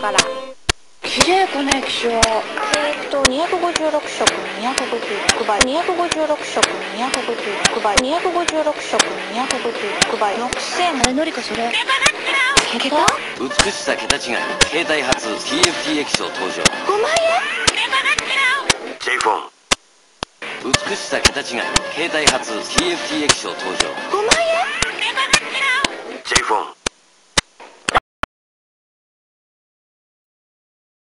から。 綺麗この液晶。 256色256倍、256色256倍、256色256倍、6000。 あれのりかそれ。桁？ 美しさ桁違い、携帯初 TFT 液晶登場。 5万円。 J フォン。美しさ桁違い、携帯初 TFT 液晶登場。 5万円。 J フォン。